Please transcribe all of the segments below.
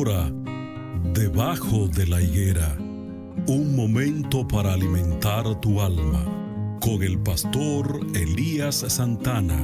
ahora, debajo de la higuera, un momento para alimentar tu alma, con el pastor Elías Santana.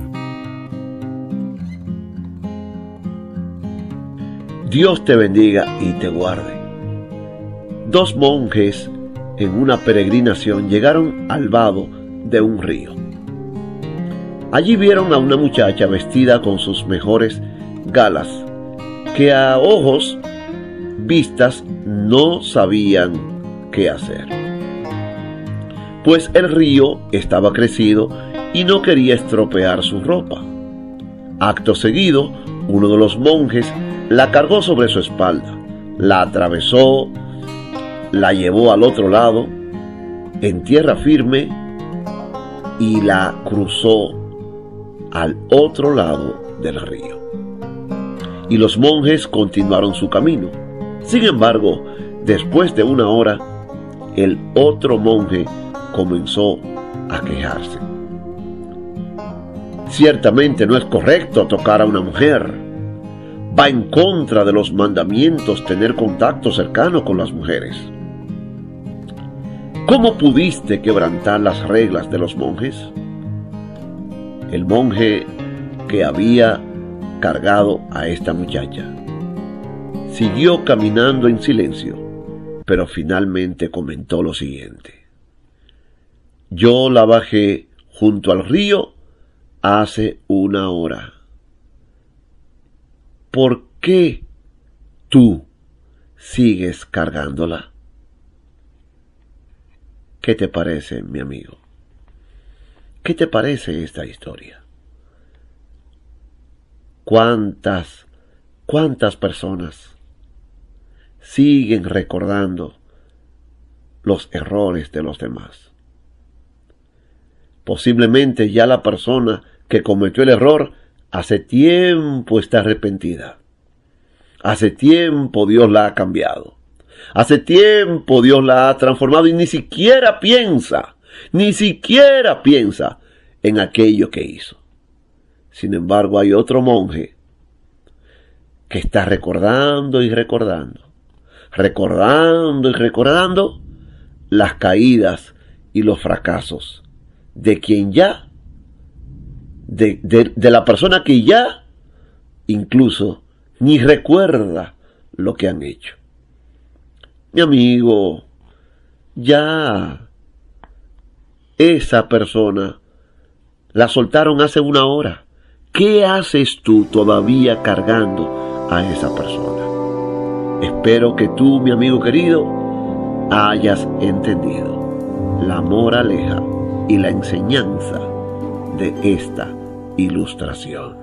Dios te bendiga y te guarde. Dos monjes en una peregrinación llegaron al vado de un río. Allí vieron a una muchacha vestida con sus mejores galas, que a ojos vistas no sabían qué hacer, pues el río estaba crecido y no quería estropear su ropa. Acto seguido, uno de los monjes la cargó sobre su espalda, la atravesó, la llevó al otro lado, en tierra firme, y la cruzó al otro lado del río. Y los monjes continuaron su camino. Sin embargo, después de una hora, el otro monje comenzó a quejarse. Ciertamente no es correcto tocar a una mujer. Va en contra de los mandamientos tener contacto cercano con las mujeres. ¿Cómo pudiste quebrantar las reglas de los monjes? El monje que había cargado a esta muchacha siguió caminando en silencio, pero finalmente comentó lo siguiente: yo la bajé junto al río hace una hora. ¿Por qué tú sigues cargándola? ¿Qué te parece, mi amigo? ¿Qué te parece esta historia? ¿Cuántas personas siguen recordando los errores de los demás? Posiblemente ya la persona que cometió el error hace tiempo está arrepentida. Hace tiempo Dios la ha cambiado. Hace tiempo Dios la ha transformado y ni siquiera piensa en aquello que hizo. Sin embargo, hay otro monje que está recordando las caídas y los fracasos de quien ya, de la persona que ya incluso ni recuerda lo que han hecho. Mi amigo, ya esa persona la soltaron hace una hora. ¿Qué haces tú todavía cargando a esa persona? Espero que tú, mi amigo querido, hayas entendido la moraleja y la enseñanza de esta ilustración.